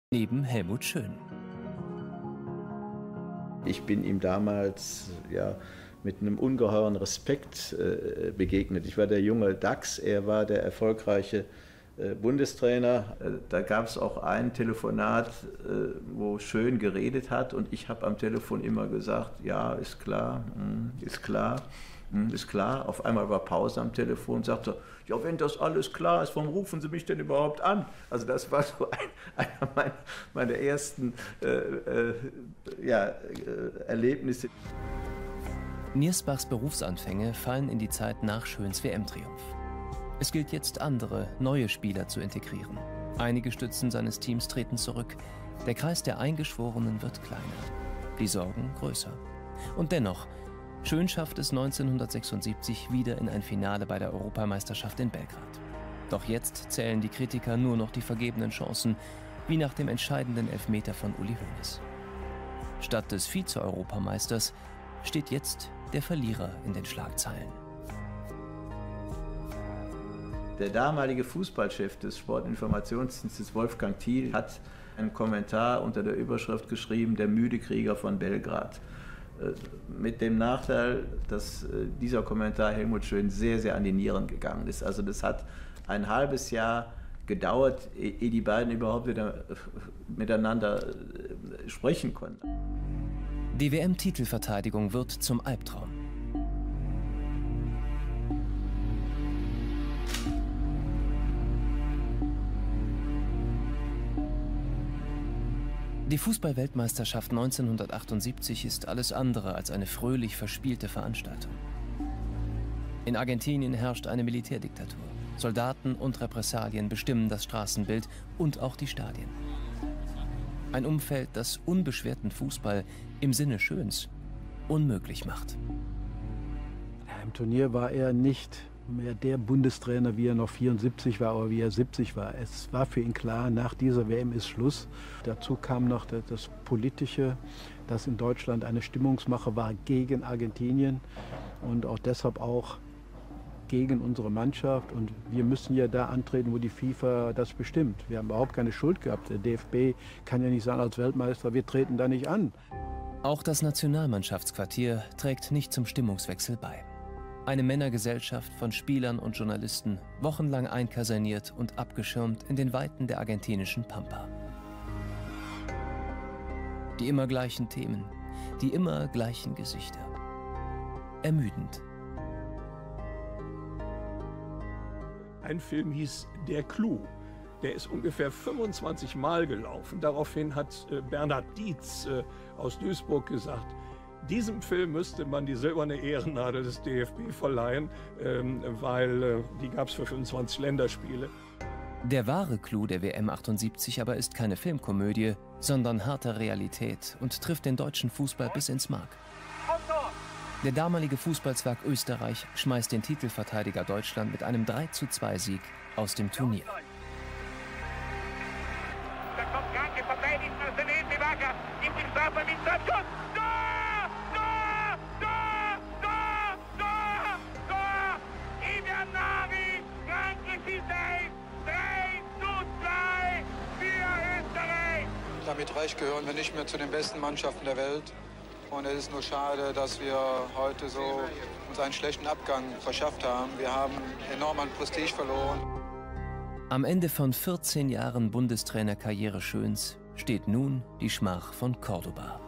neben Helmut Schön. Ich bin ihm damals mit einem ungeheuren Respekt begegnet. Ich war der junge Dachs, er war der erfolgreiche Bundestrainer. Da gab es auch ein Telefonat, wo Schön geredet hat und ich habe am Telefon immer gesagt, ja, ist klar, ist klar. Ist klar. Auf einmal war Pause am Telefon und sagte, ja, wenn das alles klar ist, warum rufen Sie mich denn überhaupt an? Also das war so einer meiner ersten Erlebnisse. Niersbachs Berufsanfänge fallen in die Zeit nach Schöns WM-Triumph. Es gilt jetzt, andere, neue Spieler zu integrieren. Einige Stützen seines Teams treten zurück. Der Kreis der Eingeschworenen wird kleiner. Die Sorgen größer. Und dennoch, Schön schafft es 1976 wieder in ein Finale bei der Europameisterschaft in Belgrad. Doch jetzt zählen die Kritiker nur noch die vergebenen Chancen, wie nach dem entscheidenden Elfmeter von Uli Hoeneß. Statt des Vize-Europameisters steht jetzt der Verlierer in den Schlagzeilen. Der damalige Fußballchef des Sportinformationsdienstes, Wolfgang Thiel, hat einen Kommentar unter der Überschrift geschrieben, der müde Krieger von Belgrad. Mit dem Nachteil, dass dieser Kommentar Helmut Schön sehr, sehr an die Nieren gegangen ist. Also das hat ein halbes Jahr gedauert, ehe die beiden überhaupt wieder miteinander sprechen konnten. Die WM-Titelverteidigung wird zum Albtraum. Die Fußball-Weltmeisterschaft 1978 ist alles andere als eine fröhlich verspielte Veranstaltung. In Argentinien herrscht eine Militärdiktatur. Soldaten und Repressalien bestimmen das Straßenbild und auch die Stadien. Ein Umfeld, das unbeschwerten Fußball im Sinne Schöns unmöglich macht. Im Turnier war er nicht mehr der Bundestrainer, wie er noch 74 war oder wie er 70 war. Es war für ihn klar, nach dieser WM ist Schluss. Dazu kam noch das Politische, dass in Deutschland eine Stimmungsmache war gegen Argentinien und auch deshalb auch gegen unsere Mannschaft. Und wir müssen ja da antreten, wo die FIFA das bestimmt. Wir haben überhaupt keine Schuld gehabt. Der DFB kann ja nicht sagen als Weltmeister, wir treten da nicht an. Auch das Nationalmannschaftsquartier trägt nicht zum Stimmungswechsel bei. Eine Männergesellschaft von Spielern und Journalisten, wochenlang einkaserniert und abgeschirmt in den Weiten der argentinischen Pampa. Die immer gleichen Themen, die immer gleichen Gesichter. Ermüdend. Ein Film hieß Der Clou. Der ist ungefähr 25 Mal gelaufen. Daraufhin hat Bernhard Dietz aus Duisburg gesagt, diesem Film müsste man die silberne Ehrennadel des DFB verleihen, weil die gab es für 25 Länderspiele. Der wahre Clou der WM 78 aber ist keine Filmkomödie, sondern harte Realität und trifft den deutschen Fußball bis ins Mark. Der damalige Fußballzwerg Österreich schmeißt den Titelverteidiger Deutschland mit einem 3:2 Sieg aus dem Turnier. Da kommt Gang, verteidigt Marcelin, Vaca, gibt den Strafe mit Schuss. Damit reich gehören wir nicht mehr zu den besten Mannschaften der Welt. Und es ist nur schade, dass wir heute so uns einen schlechten Abgang verschafft haben. Wir haben enorm an Prestige verloren. Am Ende von 14 Jahren Bundestrainerkarriere Schöns steht nun die Schmach von Cordoba.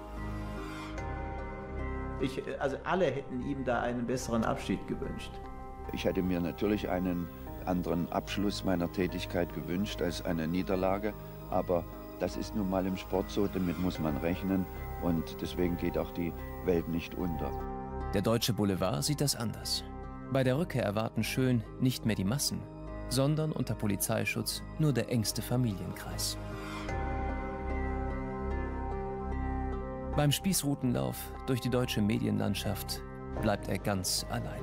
Also alle hätten ihm da einen besseren Abschied gewünscht. Ich hätte mir natürlich einen anderen Abschluss meiner Tätigkeit gewünscht als eine Niederlage, aber das ist nun mal im Sport so, damit muss man rechnen und deswegen geht auch die Welt nicht unter. Der deutsche Boulevard sieht das anders. Bei der Rückkehr erwarten Schön nicht mehr die Massen, sondern unter Polizeischutz nur der engste Familienkreis. Beim Spießrutenlauf durch die deutsche Medienlandschaft bleibt er ganz allein.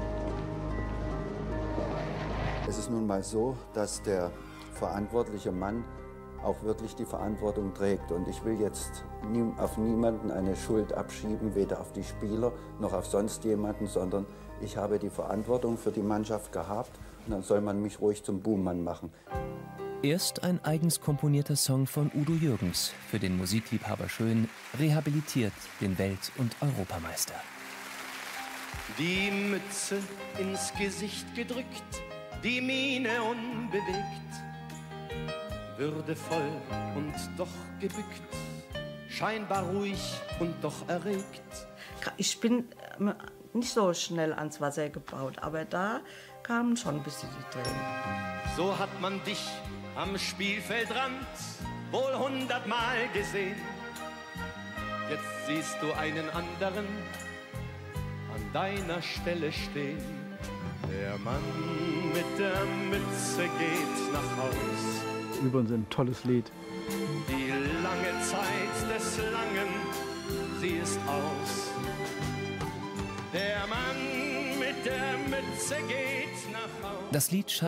Es ist nun mal so, dass der verantwortliche Mann auch wirklich die Verantwortung trägt. Und ich will jetzt auf niemanden eine Schuld abschieben, weder auf die Spieler noch auf sonst jemanden, sondern ich habe die Verantwortung für die Mannschaft gehabt und dann soll man mich ruhig zum Buhmann machen. Erst ein eigens komponierter Song von Udo Jürgens, für den Musikliebhaber schön, rehabilitiert den Welt- und Europameister. Die Mütze ins Gesicht gedrückt, die Miene unbewegt, würdevoll und doch gebückt, scheinbar ruhig und doch erregt. Ich bin nicht so schnell ans Wasser gebaut, aber da kamen schon ein bisschen die Tränen. So hat man dich am Spielfeldrand wohl 100-mal gesehen. Jetzt siehst du einen anderen an deiner Stelle stehen. Der Mann mit der Mütze geht nach Haus. Übrigens ein tolles Lied. Die lange Zeit des Langen, sie ist aus. Der Mann mit der Mütze geht nach Haus. Das Lied